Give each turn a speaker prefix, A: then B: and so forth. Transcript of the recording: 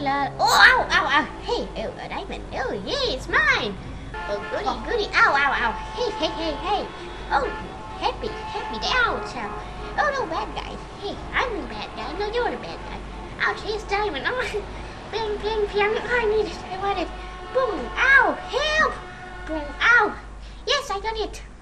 A: la. Oh, ow, ow, ow. Hey, oh, a diamond. Oh, yay, it's mine. Oh, goody, goody. Ow, ow, ow. Hey, hey, hey, hey. Oh, happy down. Oh, no, bad guy. Hey, I'm the bad guy. No, you're the bad guy. Ouch, here's diamond. Oh, bang, bang, bang. I need it. I want it. Boom, ow, help. Boom, ow. Yes, I got it.